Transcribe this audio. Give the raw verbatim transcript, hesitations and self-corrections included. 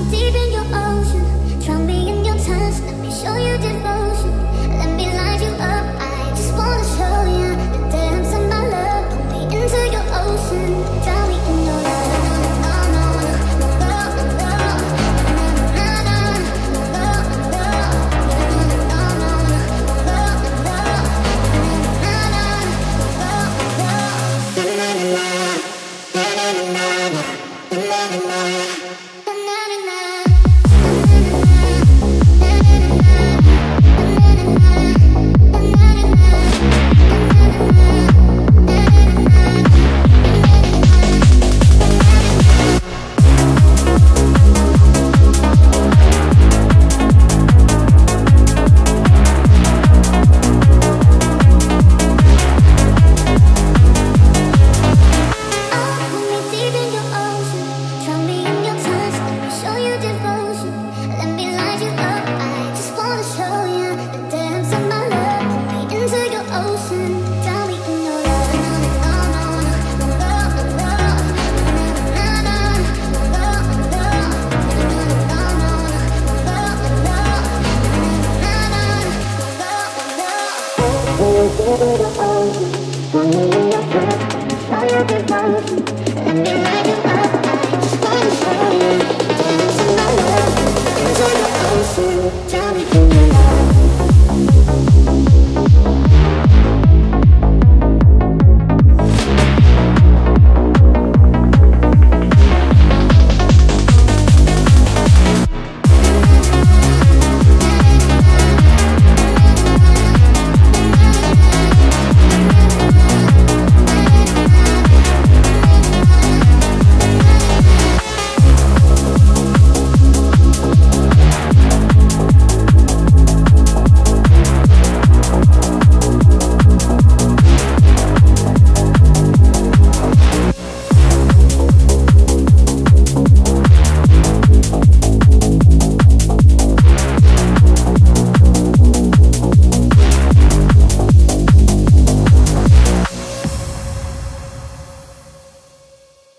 deep in your ocean. Drown me in your touch, let me show you devotion. Let me light you up, I just wanna show you the depths of my love. Pull me into your ocean, drown me in your love. Na na na na na na na na na.